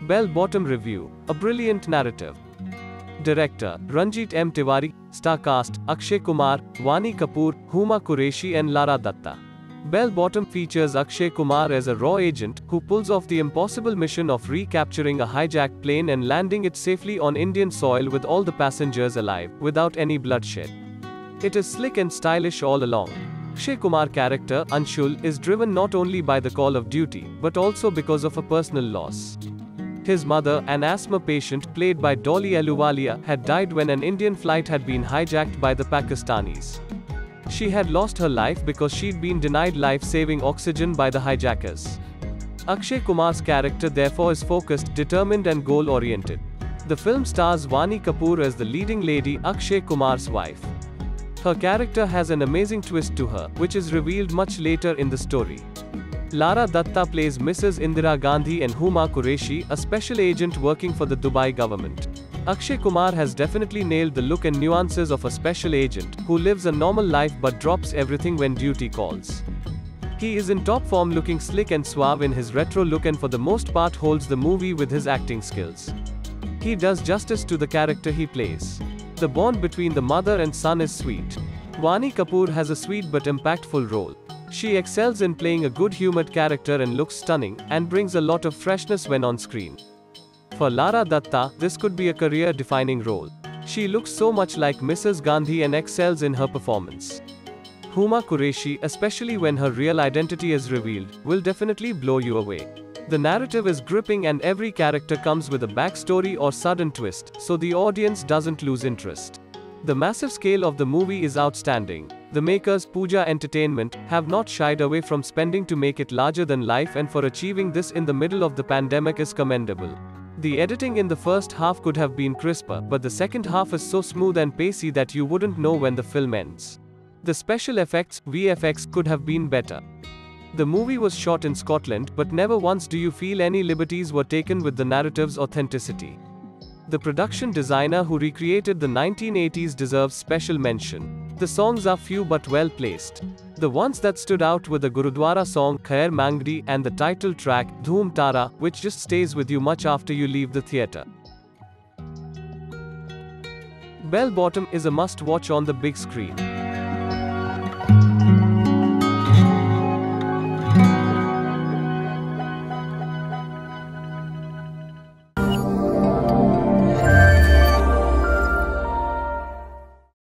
Bell-bottom review, a brilliant narrative. Director, Ranjit M. Tewari. Star cast, Akshay Kumar, Vaani Kapoor, Huma Qureshi and Lara Dutta. Bell-bottom features Akshay Kumar as a raw agent, who pulls off the impossible mission of recapturing a hijacked plane and landing it safely on Indian soil with all the passengers alive, without any bloodshed. It is slick and stylish all along. Akshay Kumar character, Anshul, is driven not only by the call of duty, but also because of a personal loss. His mother, an asthma patient, played by Dolly Ahluwalia, had died when an Indian flight had been hijacked by the Pakistanis. She had lost her life because she'd been denied life-saving oxygen by the hijackers. Akshay Kumar's character therefore is focused, determined and goal-oriented. The film stars Vaani Kapoor as the leading lady, Akshay Kumar's wife. Her character has an amazing twist to her, which is revealed much later in the story. Lara Dutta plays Mrs. Indira Gandhi and Huma Qureshi, a special agent working for the Dubai government. Akshay Kumar has definitely nailed the look and nuances of a special agent, who lives a normal life but drops everything when duty calls. He is in top form, looking slick and suave in his retro look, and for the most part holds the movie with his acting skills. He does justice to the character he plays. The bond between the mother and son is sweet. Vaani Kapoor has a sweet but impactful role. She excels in playing a good-humored character and looks stunning, and brings a lot of freshness when on screen. For Lara Dutta, this could be a career-defining role. She looks so much like Mrs. Gandhi and excels in her performance. Huma Qureshi, especially when her real identity is revealed, will definitely blow you away. The narrative is gripping and every character comes with a backstory or sudden twist, so the audience doesn't lose interest. The massive scale of the movie is outstanding. The makers, Pooja Entertainment, have not shied away from spending to make it larger than life, and for achieving this in the middle of the pandemic is commendable. The editing in the first half could have been crisper, but the second half is so smooth and pacey that you wouldn't know when the film ends. The special effects, VFX, could have been better. The movie was shot in Scotland, but never once do you feel any liberties were taken with the narrative's authenticity. The production designer who recreated the 1980s deserves special mention. The songs are few but well placed. The ones that stood out were the Gurudwara song Khair Mangdi and the title track Dhoom Tara, which just stays with you much after you leave the theatre. Bell Bottom is a must-watch on the big screen.